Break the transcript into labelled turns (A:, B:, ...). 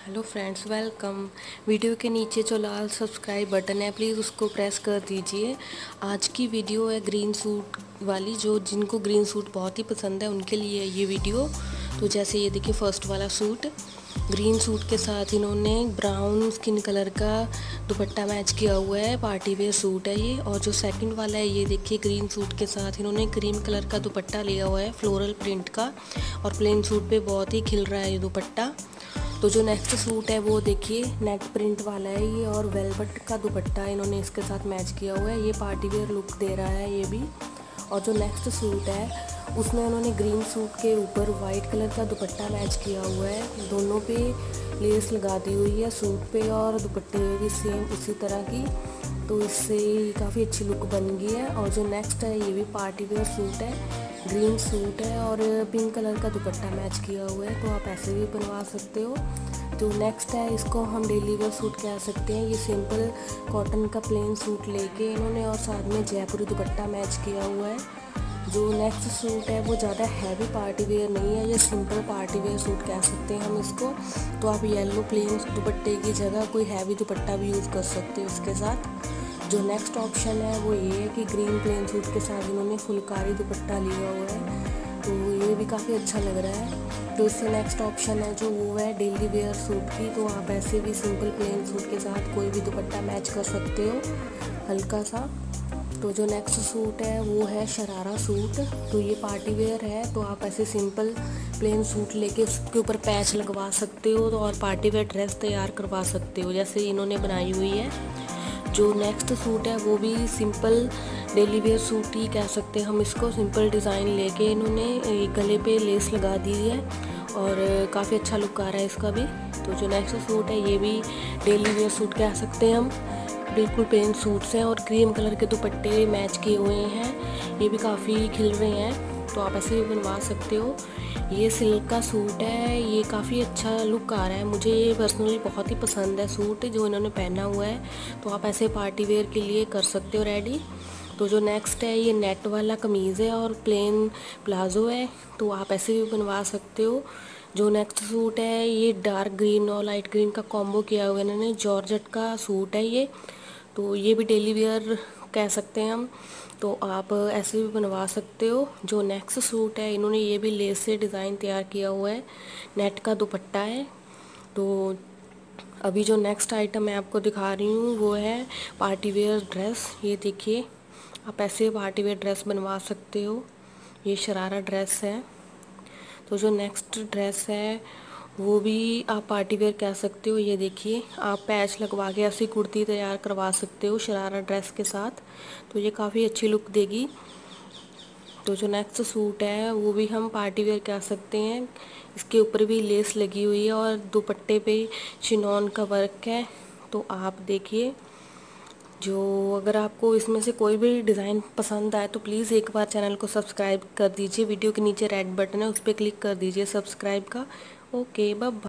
A: Hello friends, welcome. Video के नीचे जो लाल सब्सक्राइब बटन है प्लीज़ उसको प्रेस कर दीजिए। आज की वीडियो है ग्रीन सूट वाली, जो जिनको ग्रीन सूट बहुत ही पसंद है उनके लिए है ये वीडियो। तो जैसे ये देखिए, फर्स्ट वाला सूट ग्रीन सूट के साथ इन्होंने ब्राउन स्किन कलर का दुपट्टा मैच किया हुआ है, पार्टी वेयर सूट है ये। और जो सेकंड वाला है ये देखिए, ग्रीन सूट के साथ इन्होंने क्रीम कलर का दुपट्टा लिया हुआ है फ्लोरल प्रिंट का, और प्लेन सूट पे बहुत ही खिल रहा है ये दुपट्टा। तो जो नेक्स्ट सूट है वो देखिए, नेट प्रिंट वाला है ये, और वेलवेट का दुपट्टा इन्होंने इसके साथ मैच किया हुआ है। ये पार्टी वेयर लुक दे रहा है ये भी। और जो नेक्स्ट सूट है उसमें उन्होंने ग्रीन सूट के ऊपर वाइट कलर का दुपट्टा मैच किया हुआ है। दोनों पे लेस लगा दी हुई है सूट पे, और दुपट्टे में भी सेम उसी तरह की। तो इससे काफ़ी अच्छी लुक बन गई है। और जो नेक्स्ट है ये भी पार्टी वेयर सूट है, ग्रीन सूट है और पिंक कलर का दुपट्टा मैच किया हुआ है। तो आप ऐसे भी बनवा सकते हो। तो नेक्स्ट है, इसको हम डेली वेयर सूट कह सकते हैं। ये सिंपल कॉटन का प्लेन सूट लेके इन्होंने और साथ में जयपुरी दुपट्टा मैच किया हुआ है। जो नेक्स्ट सूट है वो ज़्यादा हैवी पार्टी वेयर नहीं है, ये सिंपल पार्टी वेयर सूट कह सकते हैं हम इसको। तो आप येलो प्लेन दुपट्टे की जगह कोई हैवी दुपट्टा भी यूज़ कर सकते हो इसके साथ। जो नेक्स्ट ऑप्शन है वो ये है कि ग्रीन प्लेन सूट के साथ इन्होंने फुलकारी दुपट्टा लिया हुआ है, तो ये भी काफ़ी अच्छा लग रहा है। तो इससे नेक्स्ट ऑप्शन है जो वो है डेली वेयर सूट की। तो आप ऐसे भी सिंपल प्लेन सूट के साथ कोई भी दुपट्टा मैच कर सकते हो हल्का सा। तो जो नेक्स्ट सूट है वो है शरारा सूट। तो ये पार्टी वेयर है, तो आप ऐसे सिंपल प्लेन सूट लेके उसके ऊपर पैच लगवा सकते हो, तो और पार्टी वेयर ड्रेस तैयार करवा सकते हो जैसे इन्होंने बनाई हुई है। जो नेक्स्ट सूट है वो भी सिंपल डेली वेयर सूट ही कह सकते हैं हम इसको। सिंपल डिज़ाइन लेके इन्होंने गले पे लेस लगा दी है और काफ़ी अच्छा लुक आ रहा है इसका भी। तो जो नेक्स्ट सूट है ये भी डेली वेयर सूट कह सकते हैं हम। बिल्कुल प्लेन सूट्स हैं और क्रीम कलर के दुपट्टे मैच किए हुए हैं, ये भी काफ़ी खिल रहे हैं। तो आप ऐसे भी बनवा सकते हो। ये सिल्क का सूट है, ये काफ़ी अच्छा लुक आ रहा है, मुझे ये पर्सनली बहुत ही पसंद है सूट जो इन्होंने पहना हुआ है। तो आप ऐसे पार्टी वेयर के लिए कर सकते हो रेडी। तो जो नेक्स्ट है ये नेट वाला कमीज़ है और प्लेन प्लाजो है, तो आप ऐसे भी बनवा सकते हो। जो नेक्स्ट सूट है ये डार्क ग्रीन और लाइट ग्रीन का कॉम्बो किया हुआ है इन्होंने, जॉर्जेट का सूट है ये। तो ये भी डेली वेयर कह सकते हैं हम। तो आप ऐसे भी बनवा सकते हो। जो नेक्स्ट सूट है इन्होंने ये भी लेस से डिज़ाइन तैयार किया हुआ है, नेट का दुपट्टा है। तो अभी जो नेक्स्ट आइटम मैं आपको दिखा रही हूँ वो है पार्टी वेयर ड्रेस। ये देखिए, आप ऐसे पार्टी वेयर ड्रेस बनवा सकते हो। ये शरारा ड्रेस है। तो जो नेक्स्ट ड्रेस है वो भी आप पार्टी वेयर कह सकते हो। ये देखिए, आप पैच लगवा के ऐसी कुर्ती तैयार करवा सकते हो शरारा ड्रेस के साथ, तो ये काफ़ी अच्छी लुक देगी। तो जो नेक्स्ट सूट है वो भी हम पार्टी वेयर कह सकते हैं। इसके ऊपर भी लेस लगी हुई है और दुपट्टे पे चिनॉन का वर्क है। तो आप देखिए, जो अगर आपको इसमें से कोई भी डिज़ाइन पसंद आए तो प्लीज़ एक बार चैनल को सब्सक्राइब कर दीजिए। वीडियो के नीचे रेड बटन है उस पर क्लिक कर दीजिए सब्सक्राइब का। Okay, bye.